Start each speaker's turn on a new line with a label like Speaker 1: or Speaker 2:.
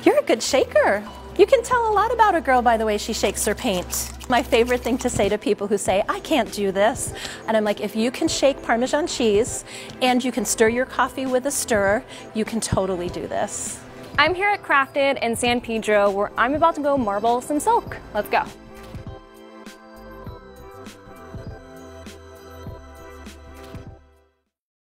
Speaker 1: You're a good shaker. You can tell a lot about a girl by the way she shakes her paint. My favorite thing to say to people who say, I can't do this. And I'm like, if you can shake Parmesan cheese and you can stir your coffee with a stirrer, you can totally do this.
Speaker 2: I'm here at Crafted in San Pedro where I'm about to go marble some silk. Let's go.